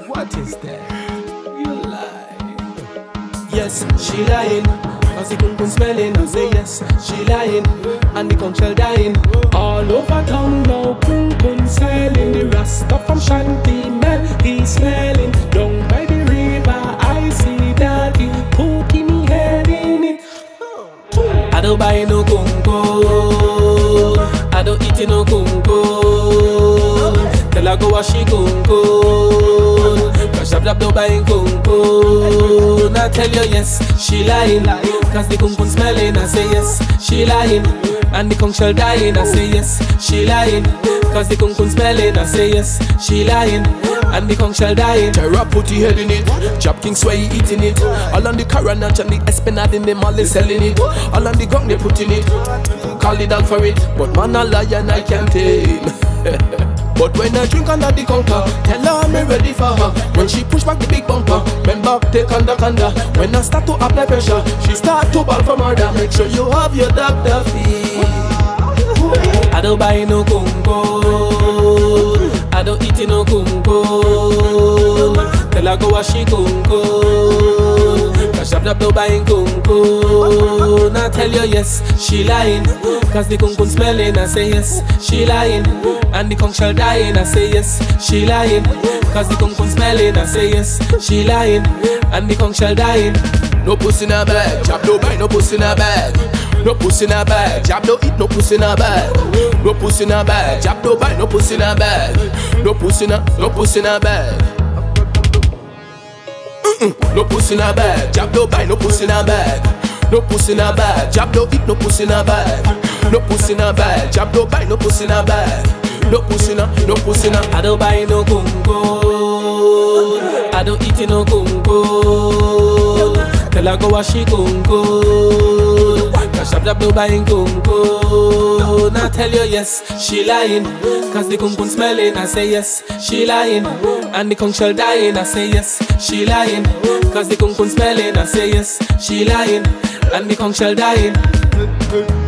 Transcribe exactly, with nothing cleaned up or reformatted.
What is that? You lie. Yes, she lying. Cause the kun smelling. I say yes, she lying. And the conch shell dying. All over town now, kun kun selling. The Rasta from Shanty Mel, he smelling. Down by the river, I see daddy poking me head in it. I don't buy no kunko, I don't eat no kunko. Tell her go wash she kunko. Cause shop shop don't buy kunko. Now tell you yes, she lying. Cause the kunko smelling, I say yes, she lying. And the conch shell dying, I say yes, she lying. Cause the kunko smelling, I say yes, she lying. And the conch shell dying. Terra put your head in it. Chop King Sway eating it. All on the Carnage and the Esplanade in them all they selling it. All on the gong they putting it. Call it out for it. But man a lion I can't tame. But when I drink under the counter, tell her I'm ready for her. When she push back the big bumper, remember take under kanda. When I start to apply pressure, she start to ball for murder. Make sure you have your doctor fee. I don't buy no kunko, I don't eat no kunko. Tell her go wash she kunko. Cause shop shop don't buy kunko. Now tell you yes, she lying. Cause the kunko smelling, I say yes, she lying. And the conch shell dying, I say yes, she lying. Cause the kunko smelling, I say yes, she lying. And the conch shell dying. No pussy in her bag, chop no buy no pussy in her bag. No pussy in her bag, jab no eat, no pussy in her bag. No pussy in her bag, jab no buy, no pussy in her bag. No pussy in her, no pussy in her bag. Mm-mm. No pussy in her bag, jab no buy, no pussy in her bag. No pussy in her bag, jab no eat, no pussy in her bag. No pussy in her bag, jab no buy, no pussy in her bag. No pussy in her, no pussy in her. I don't buy no kunko, I don't eat no kunko. Tell her go wash she kunko. Cause shop shop no buying kunko. Now tell you yes, she lying. Cause the kunko smelling, I say yes, she lying. And the conch shell dying, I say yes, she lying. Cause the kunko smelling, I say yes, she lying. And the conch shell dying.